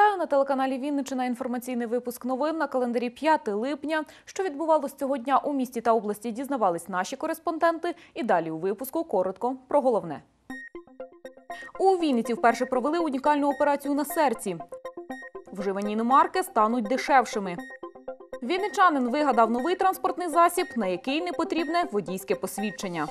Вітаю на телеканалі Вінниччина. Інформаційний випуск новин на календарі 5 липня. Що відбувалося цього дня у місті та області, дізнавались наші кореспонденти. І далі у випуску коротко про головне. У Вінниці вперше провели унікальну операцію на серці. Вживані іномарки стануть дешевшими. Вінничанин вигадав новий транспортний засіб, на який не потрібне водійське посвідчення.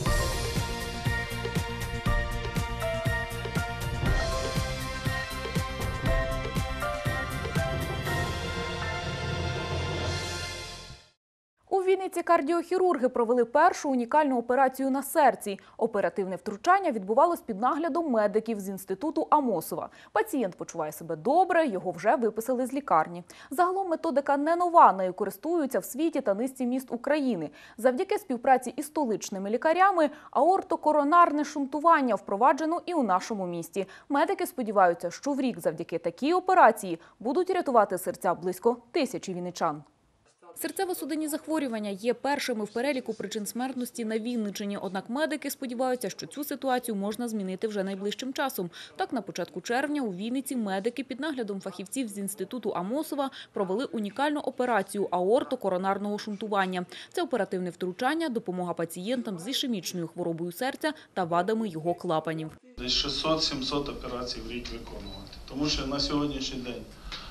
У Вінниці кардіохірурги провели першу унікальну операцію на серці. Оперативне втручання відбувалось під наглядом медиків з інституту Амосова. Пацієнт почуває себе добре, його вже виписали з лікарні. Загалом методика не нова, нею користуються в світі та низці міст України. Завдяки співпраці із столичними лікарями аортокоронарне шунтування впроваджено і у нашому місті. Медики сподіваються, що в рік завдяки такій операції будуть рятувати серця близько 1000 вінничан. Серцево-судинні захворювання є першими в переліку причин смертності на Вінниччині. Однак медики сподіваються, що цю ситуацію можна змінити вже найближчим часом. Так, на початку червня у Вінниці медики під наглядом фахівців з інституту Амосова провели унікальну операцію аортокоронарного шунтування. Це оперативне втручання, допомога пацієнтам з ішемічною хворобою серця та вадами його клапанів. Десь 600-700 операцій в рік виконувати. Тому що на сьогоднішній день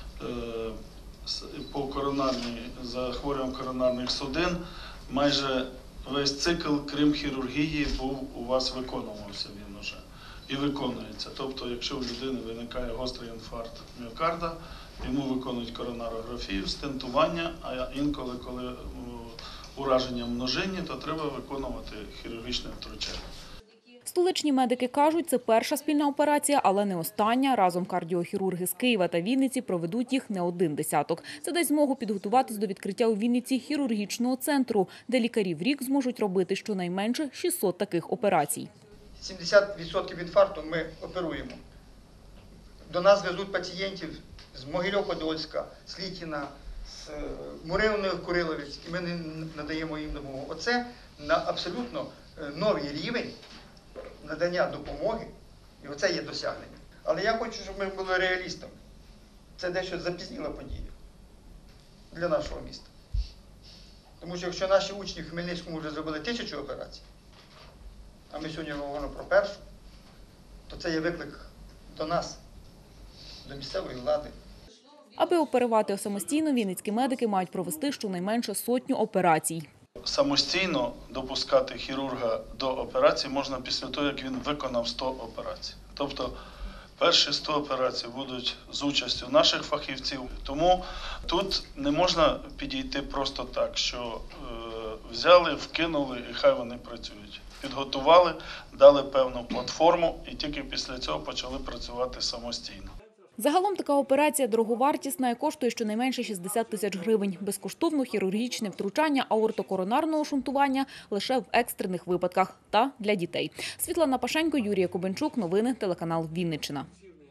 по захворюванням коронарних судин майже весь цикл, крім хірургії, був у вас виконувався він уже і виконується. Тобто, якщо у людини виникає гострий інфаркт міокарда, йому виконують коронарографію, стентування, а інколи, коли ураження множинні, то треба виконувати хірургічне втручання. Столичні медики кажуть, це перша спільна операція, але не остання. Разом кардіохірурги з Києва та Вінниці проведуть їх не один десяток. Це дасть змогу підготуватись до відкриття у Вінниці хірургічного центру, де лікарі в рік зможуть робити щонайменше 600 таких операцій. 70% інфаркту ми оперуємо. До нас везуть пацієнтів з Могильова-Подольська, з Літіна, з Муривних Куриловець, і ми надаємо їм допомогу. Оце на абсолютно новий рівень надання допомоги, і оце є досягнення. Але я хочу, щоб ми були реалістами. Це дещо запізніла подія для нашого міста. Тому що якщо наші учні в Хмельницькому вже зробили 1000 операцій, а ми сьогодні говоримо про першу, то це є виклик до нас, до місцевої влади. Аби оперувати самостійно, вінницькі медики мають провести щонайменше 100 операцій. Самостійно допускати хірурга до операції можна після того, як він виконав 100 операцій. Тобто перші 100 операцій будуть з участю наших фахівців. Тому тут не можна підійти просто так, що взяли, вкинули і хай вони працюють. Підготували, дали певну платформу і тільки після цього почали працювати самостійно. Загалом така операція дороговартісна і коштує щонайменше 60 000 гривень. Безкоштовно хірургічне втручання аортокоронарного шунтування лише в екстрених випадках та для дітей. Світлана Пашенько, Юрій Кубенчук. Новини, телеканал Вінниччина.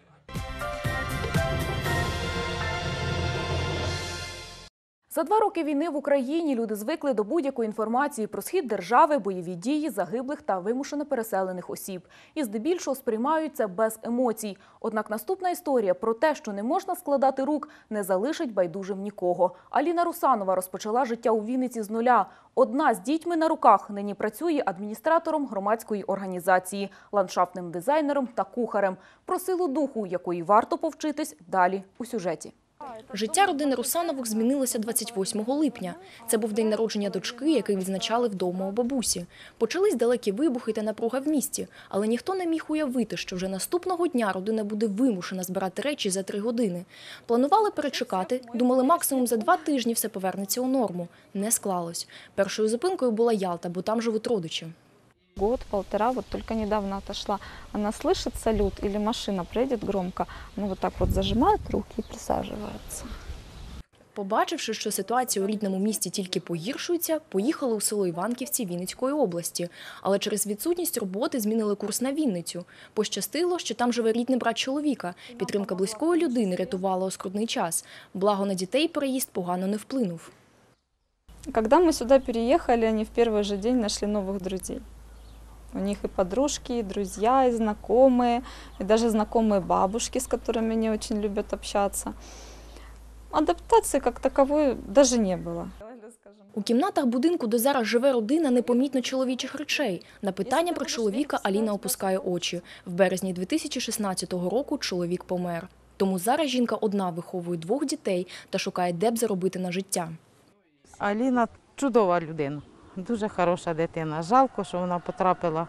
За 2 роки війни в Україні люди звикли до будь-якої інформації про схід держави, бойові дії, загиблих та вимушено переселених осіб. І здебільшого сприймають це без емоцій. Однак наступна історія про те, що не можна складати рук, не залишить байдужим нікого. Аліна Русанова розпочала життя у Вінниці з нуля. Одна з дітьми на руках нині працює адміністратором громадської організації, ландшафтним дизайнером та кухарем. Про силу духу, якої варто повчитись, далі у сюжеті. Життя родини Русанових змінилося 28 липня. Це був день народження дочки, який відзначали вдома у бабусі. Почались далекі вибухи та напруга в місті, але ніхто не міг уявити, що вже наступного дня родина буде вимушена збирати речі за 3 години. Планували перечекати, думали, максимум за 2 тижні все повернеться у норму. Не склалось. Першою зупинкою була Ялта, бо там живуть родичі. Год-полтора, вот только недавно отошла. Она слышит салют или машина приедет громко, она вот так вот зажимает руки и присаживается. Побачивши, що ситуація у рідному місті тільки погіршується, поїхали у село Іванківці Вінницької області. Але через відсутність роботи змінили курс на Вінницю. Пощастило, що там живе рідний брат чоловіка. Підтримка близької людини рятувала у скрутний час. Благо на дітей переїзд погано не Когда мы сюда переехали, они в первый же день нашли новых друзей. У них и подружки, и друзья, и знакомые, и даже знакомые бабушки, с которыми они очень любят общаться. Адаптации как таковой даже не было. У кімнатах будинку, де зараз живе родина, непомітно чоловічих речей. На питання про чоловіка Аліна опускає очі. В березні 2016 року чоловік помер. Тому зараз жінка одна виховує 2 дітей та шукає, де б заробити на життя. Аліна чудова людина, дуже хороша дитина. Жалко, що вона потрапила,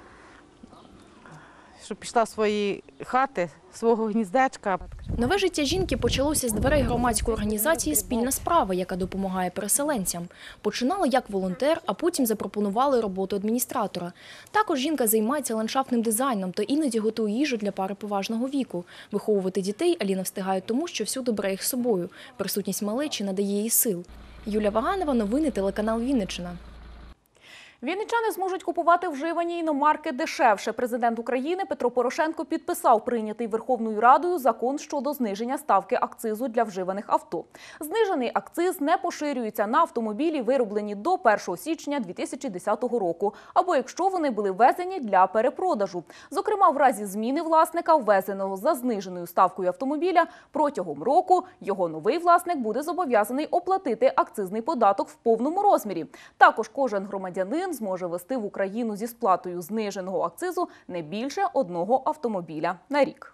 що пішла з своєї хати, свого гніздечка. Нове життя жінки почалося з дверей громадської організації «Спільна справа», яка допомагає переселенцям. Починала як волонтер, а потім запропонували роботу адміністратора. Також жінка займається ландшафтним дизайном та іноді готує їжу для пари поважного віку. Виховувати дітей Аліна встигає тому, що всюди бере їх з собою. Присутність малечі надає їй сил. Юлія Ваганова, новини, телеканал Вінниччина. Вінничани зможуть купувати вживані іномарки дешевше. Президент України Петро Порошенко підписав прийнятий Верховною Радою закон щодо зниження ставки акцизу для вживаних авто. Знижений акциз не поширюється на автомобілі, вироблені до 1 січня 2010 року, або якщо вони були ввезені для перепродажу. Зокрема, в разі зміни власника, ввезеного за зниженою ставкою автомобіля, протягом року його новий власник буде зобов'язаний оплатити акцизний податок в повному розмірі. Також кожен громадянин зможе ввести в Україну зі сплатою зниженого акцизу не більше 1 автомобіля на рік.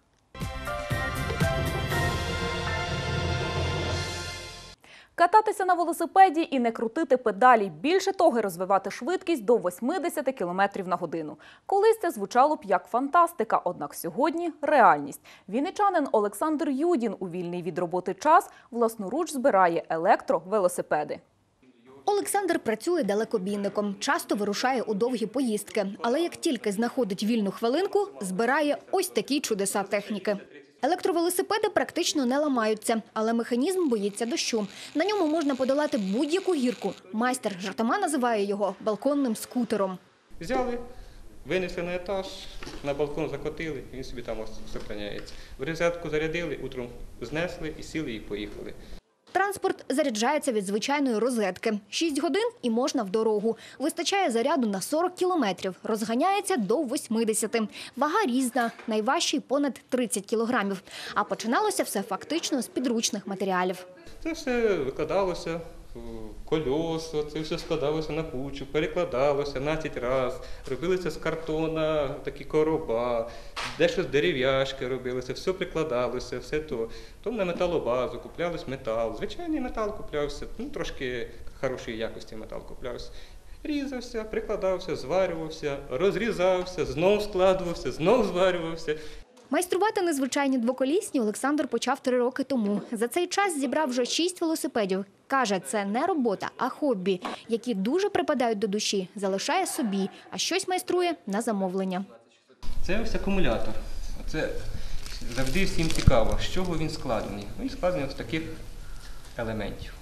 Кататися на велосипеді і не крутити педалі. Більше того, розвивати швидкість до 80 км на годину. Колись це звучало б як фантастика, однак сьогодні – реальність. Вінничанин Олександр Юдін у вільний від роботи час власноруч збирає електровелосипеди. Олександр працює далекобійником, часто вирушає у довгі поїздки. Але як тільки знаходить вільну хвилинку, збирає ось такі чудеса техніки. Електровелосипеди практично не ламаються, але механізм боїться дощу. На ньому можна подолати будь-яку гірку. Майстер жартома називає його балконним скутером. Взяли, винесли на етаж, на балкон закотили, і він собі там зберігається. В розетку зарядили, утром знесли і сіли і поїхали. Транспорт заряджається від звичайної розетки. 6 годин і можна в дорогу. Вистачає заряду на 40 кілометрів. Розганяється до 80. Вага різна, найважчий понад 30 кілограмів. А починалося все фактично з підручних матеріалів. Це все викладалося в кольосо, це все складалося на кучу, перекладалося 12 разів, робилося з картона, такі короба, дещо з дерев'яшки робилося, все прикладалося, все то. Потім на металобазу куплялось метал, звичайний метал куплявся, трошки хорошої якості метал куплявся. Різався, прикладався, зварювався, розрізався, знов складувався, знов зварювався. Майструвати незвичайні двоколісні Олександр почав 3 роки тому. За цей час зібрав вже 6 велосипедів. Каже, це не робота, а хобі, які дуже припадають до душі, залишає собі, а щось майструє на замовлення. Це ось акумулятор. Це завжди всім цікаво, з чого він складений. Він складений з таких елементів.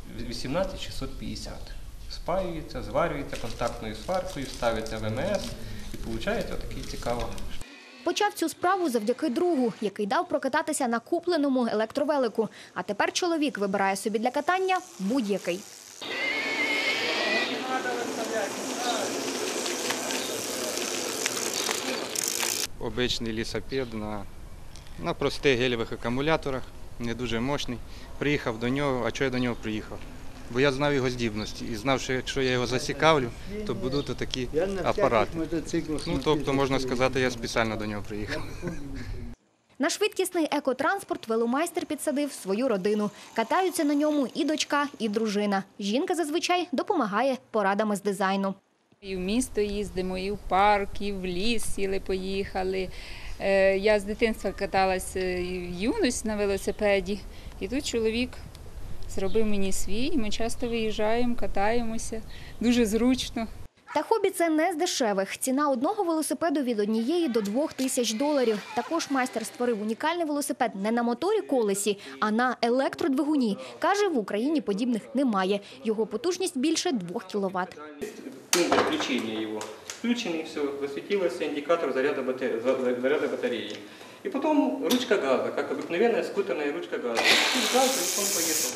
18650. Спаюється, зварюється контактною сваркою, ставиться ВМС і виходить отакий цікавий. Почав цю справу завдяки другу, який дав прокататися на купленому електровелику. А тепер чоловік вибирає собі для катання будь-який. Обичний лісопед на простих гелєвих акумуляторах, не дуже мощний. Приїхав до нього, а чого я до нього приїхав? Бо я знав його здібності і знав, що якщо я його зацікавлю, то будуть такі апарати. Тобто, можна сказати, я спеціально до нього приїхав. На швидкісний екотранспорт веломайстер підсадив свою родину. Катаються на ньому і дочка, і дружина. Жінка зазвичай допомагає порадами з дизайну. І в місто їздимо, і в парк, і в ліс сіли-поїхали. Я з дитинства каталася в юність на велосипеді, і тут чоловік зробив мені свій, і ми часто виїжджаємо, катаємося, дуже зручно. Та хобі це не з дешевих. Ціна одного велосипеду від $1 до $2000. Також майстер створив унікальний велосипед не на моторі-колесі, а на електродвигуні. Каже, в Україні подібних немає. Його потужність більше 2 кВт. Пункт включения его. Включенный, все, высветился индикатор заряда батареи. И потом ручка газа, как обыкновенная скутерная ручка газа. Тут газ, и он поехал.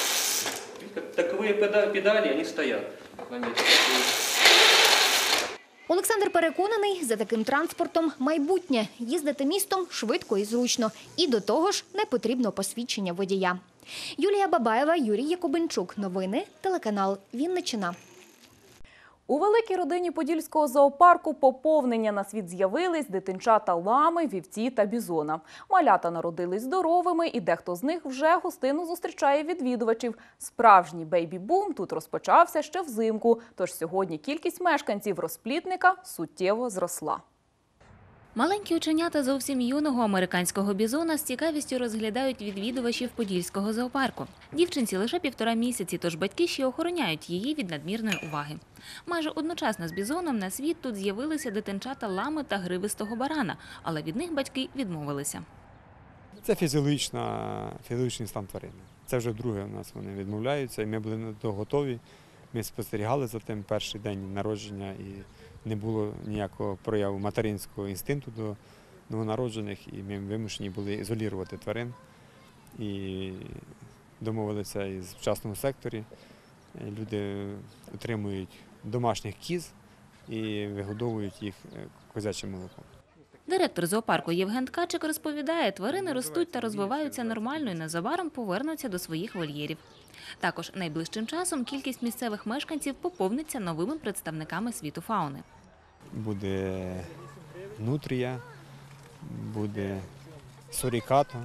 Таковые педали, они стоят на месте. Олександр переконаний, за таким транспортом майбутнє. Їздити містом швидко і зручно. І до того ж не потрібно посвідчення водія. Юлія Бабаєва, Юрій Якубинчук. Новини, телеканал «Вінниччина». У великій родині Подільського зоопарку поповнення. На світ з'явились дитинчата лами, вівці та бізона. Малята народились здоровими і дехто з них вже гостинно зустрічає відвідувачів. Справжній бейбі-бум тут розпочався ще взимку, тож сьогодні кількість мешканців розплідника суттєво зросла. Маленькі оченята зовсім юного американського бізона з цікавістю розглядають відвідувачів Подільського зоопарку. Дівчинці лише 1,5 місяці, тож батьки ще охороняють її від надмірної уваги. Майже одночасно з бізоном на світ тут з'явилися дитинчата лами та гривистого барана, але від них батьки відмовилися. Це фізіологічний стан тварини. Це вже вдруге у нас вони відмовляються, і ми були до того готові. Ми спостерігали за тим перший день народження і не було ніякого прояву материнського інстинкту до новонароджених, і ми вимушені були ізолювати тварин. І домовилися із частному секторі. Люди отримують домашніх кіз і вигодовують їх козячим молоком. Директор зоопарку Євген Ткачик розповідає, тварини ростуть та розвиваються нормально і незабаром повернуться до своїх вольєрів. Також найближчим часом кількість місцевих мешканців поповниться новими представниками світу фауни. Буде нутрія, буде сурікато,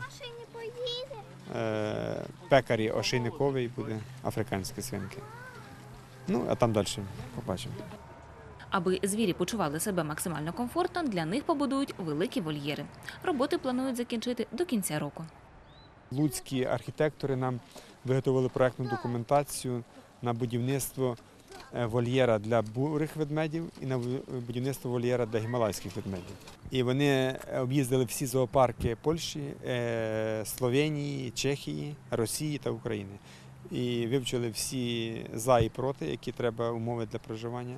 пекарі ошейниковий, буде африканські свинки. Ну, а там далі побачимо. Аби звірі почували себе максимально комфортно, для них побудують великі вольєри. Роботи планують закінчити до кінця року. Луцькі архітектори нам виготовили проєктну документацію на будівництво вольєра для бурих ведмедів і на будівництво вольєра для гімалайських ведмедів. І вони об'їздили всі зоопарки Польщі, Словенії, Чехії, Росії та України. І вивчили всі за і проти, які треба умови для проживання.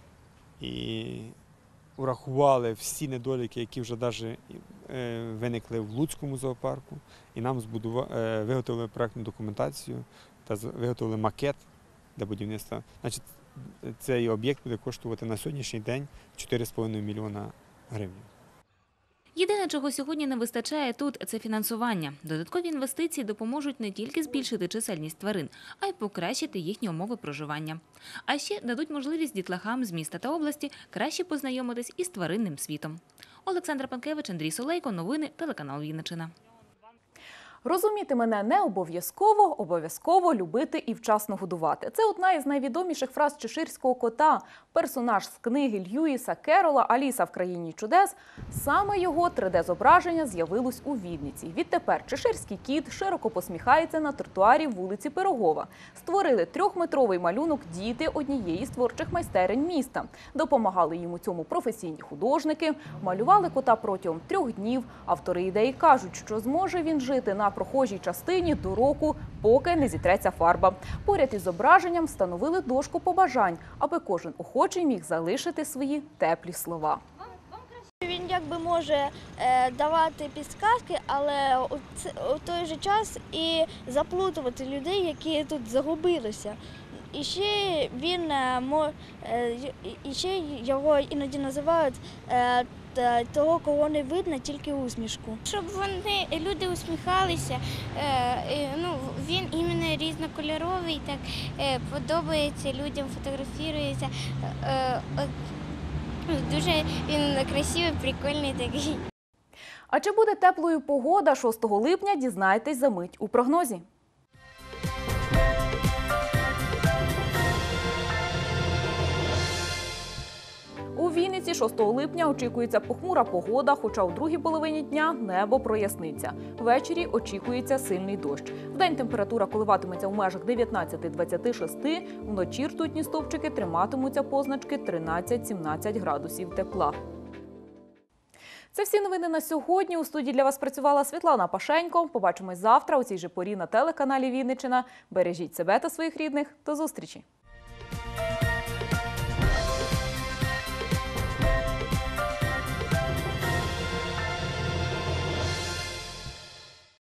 І урахували всі недоліки, які вже навіть виникли в Луцькому зоопарку. І нам виготовили проєктну документацію та виготовили макет для будівництва. Значить, цей об'єкт буде коштувати на сьогоднішній день 4,5 мільйона гривень. Єдине, чого сьогодні не вистачає тут – це фінансування. Додаткові інвестиції допоможуть не тільки збільшити чисельність тварин, а й покращити їхні умови проживання. А ще дадуть можливість дітлахам з міста та області краще познайомитись із тваринним світом. Олександра Панкевич, Андрій Солейко. Новини, телеканал «Вінниччина». Розуміти мене не обов'язково, обов'язково любити і вчасно годувати. Це одна із найвідоміших фраз чеширського кота. Персонаж з книги Льюіса Керрола «Аліса в країні чудес». Саме його 3D-зображення з'явилось у Вінниці. Відтепер чеширський кіт широко посміхається на тротуарі вулиці Пирогова. Створили 3-метровий малюнок діти однієї з творчих майстерень міста. Допомагали їм у цьому професійні художники. Малювали кота протягом 3 днів. Автори ідеї кажуть, що зможе він жити на прохожій частині до року, поки не зітреться фарба. Поряд із зображенням встановили дошку побажань, аби кожен охочий міг залишити свої теплі слова. Він якби може давати підказки, але у той же час і заплутувати людей, які тут загубилися. І ще його іноді називають того, кого не видно, тільки усмішку. Щоб люди усміхалися, він іменно різнокольоровий, так подобається людям, фотографується. Дуже він красивий, прикольний такий. А чи буде теплою погода 6 липня, дізнайтесь за мить у прогнозі. У Вінниці 6 липня очікується похмура погода, хоча у другій половині дня небо проясниться. Ввечері очікується сильний дощ. Вдень температура коливатиметься в межах 19-26, вночі ртутні стовпчики триматимуться позначки 13-17 градусів тепла. Це всі новини на сьогодні. У студії для вас працювала Світлана Пашенько. Побачимось завтра у цій же порі на телеканалі «Вінниччина». Бережіть себе та своїх рідних. До зустрічі!